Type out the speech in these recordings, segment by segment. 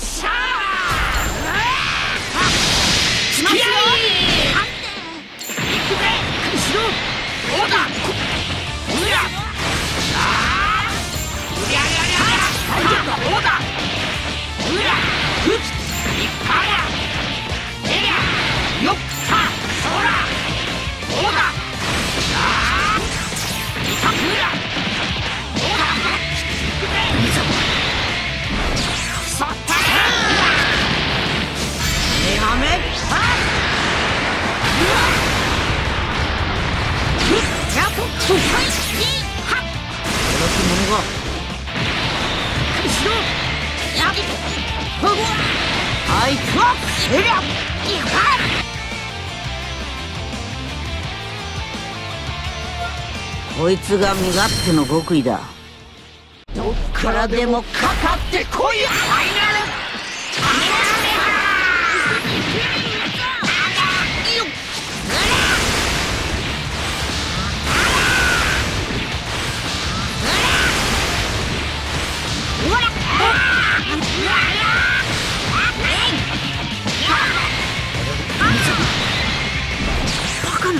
しゃー。 しますよ。 行くぜ。後ろ。どうだ。うりゃ。ああ。うりゃりゃりゃりゃ。大丈夫だ。どうだ。うりゃ。ふっ。いっぱいや。えりゃ。よっ。さあ。そら。どうだ。ああ。いた。うりゃ。どうだ。行くぜ。いいぞ。そったれ。やめ。あっ。やっと。はい。はっ。 驚き者が。 後ろ。やっ。 あいつは。 えりゃ。いっぱい。 こいつが身勝手の極意だ。 どっからでもかかってこい。ファイナル。バカな。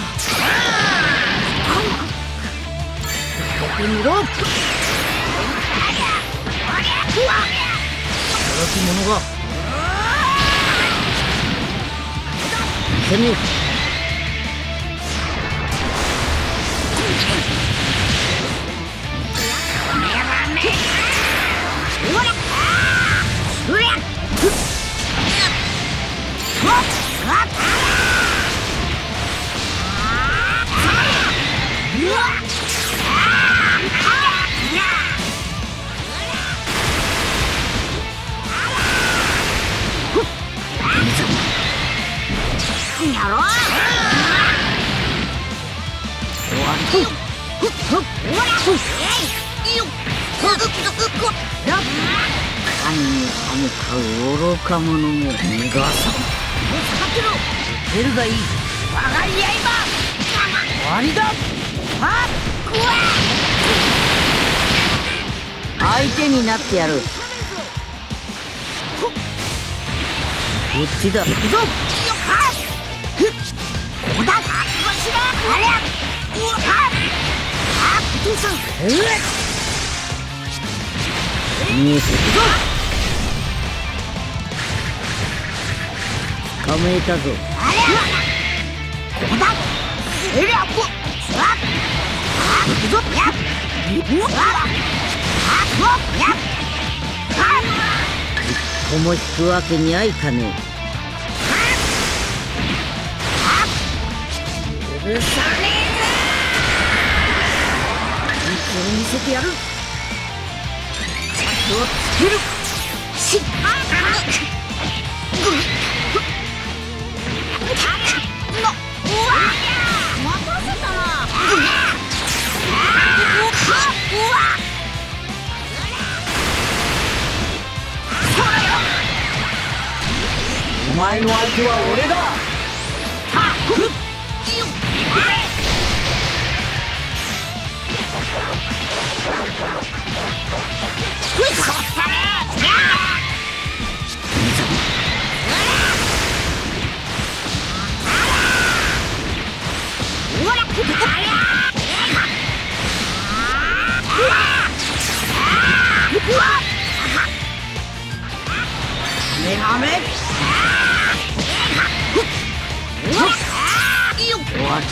見ろ。 驚き者が。てめえ。 やろう。 終わり。神に歯向かう愚か者め。逃がさん。 もう下がってろ。 出るがいい。 我が刃。 終わりだ。 あっ。 相手になってやる。こっちだ。行くぞ。 ここだ。わしら。ありゃ。あっ。お父さん。 見えてるぞ。捕まえたぞ。 ありゃ。ここだ。えりゃ。行くぞ。やっ。 一歩も引くわけにはいかね許さねえぜ。本当に見せてやる。手をつける。しっ。待たせたな。 お前の相手は俺だ。 やめ。 終わった。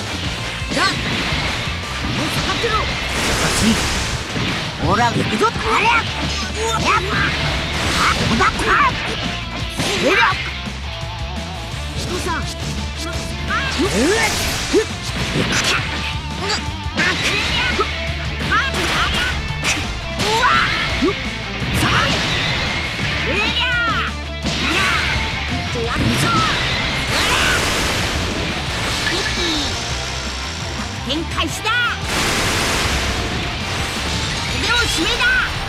もう下がってろ。 ほら行くぞ。 人さん。展開した。腕を締めだ。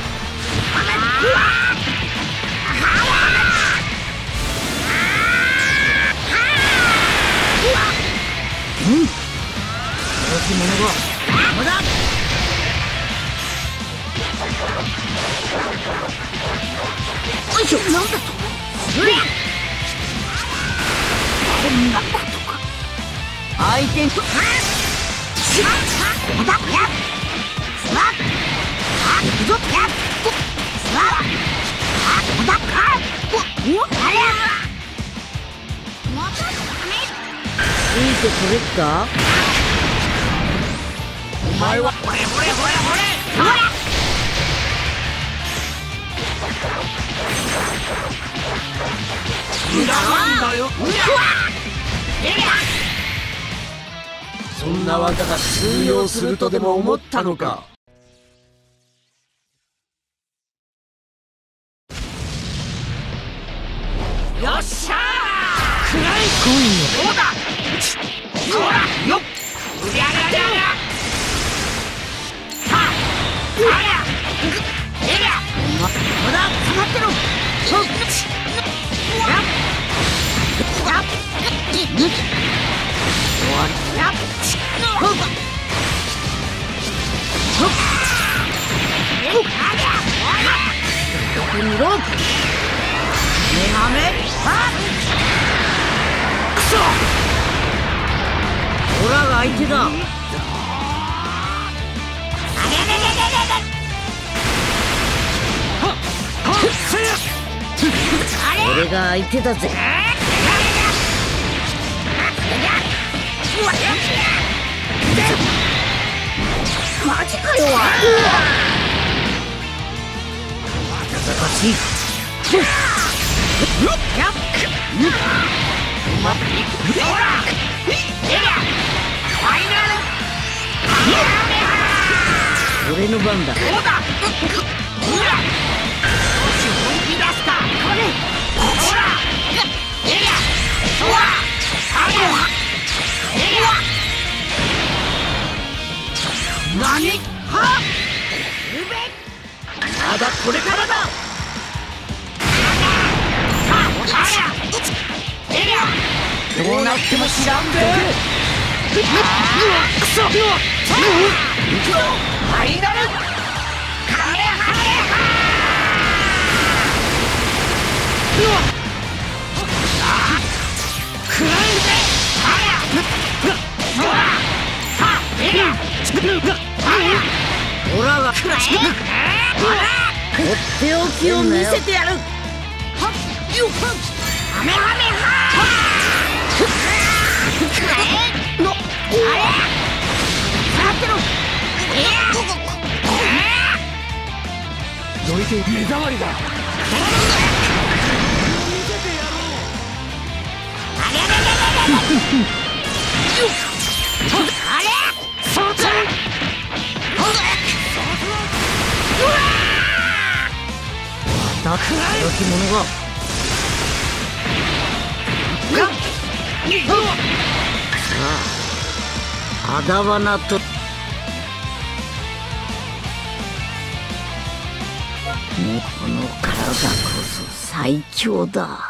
き者がまだ。 おいしょ。なんだと。こんなことか。相手に行くぞ。いい手取れっか。 お前はほれほれほれほれ。無駄なんだよ。そんな技が通用するとでも思ったのか。よっしゃー。くらい来いよ。どうだ。ほらよっ。うりゃりゃりゃりゃ。はありゃえりゃ。 まだ下がってろ。見ろ。目が目。 くそ。 オラが相手だ。俺が相手だぜ。マジかよ。難しい。俺の番だ。 何？は？まだこれからだ。どうなっても知らんぜ。くそ。ファイナル。くらえぜ。 オラがとっておきを見せてやる。 どいて目障りだ。 だって良き者が。さあ、あだわなと。この体こそ最強だ。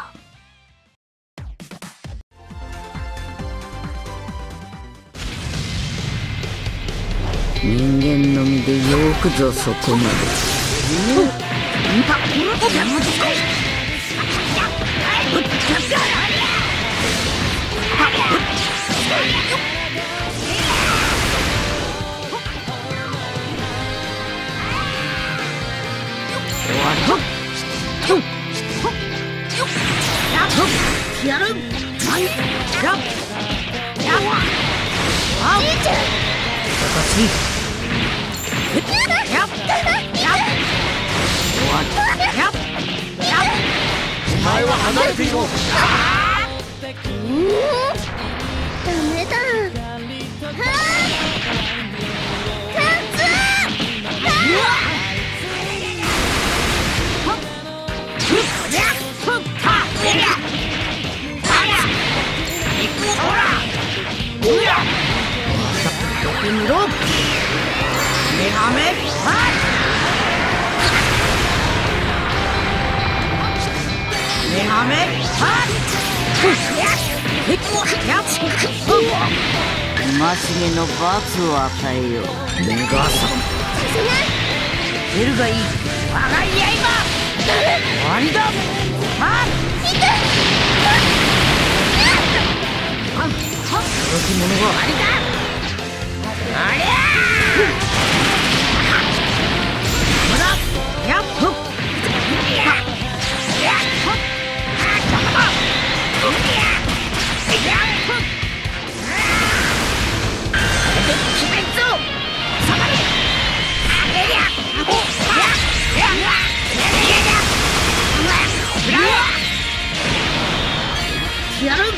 人間の身でよくぞそこまで。やる。 お前は離れていろ。 ダメだ。 見ろ。目が目。目が目。今しげの罰を与えよう。目がさん。出るがいい。 我が刃。 わりだ。動き者がありだ。ありゃまだやっほっやる。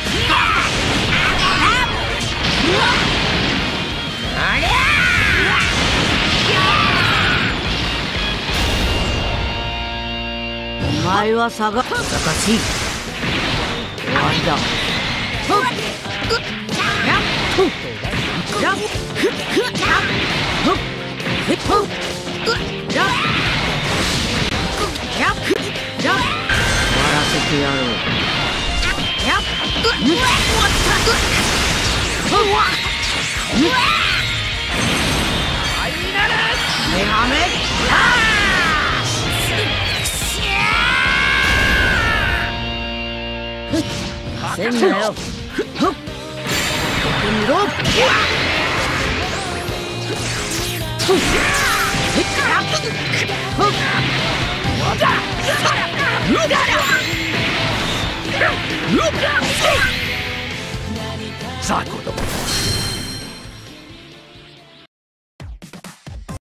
お前は下が難しい。終わりだ。終わらせてやろう。せんなよ。よく見ろ。さあ子供たち、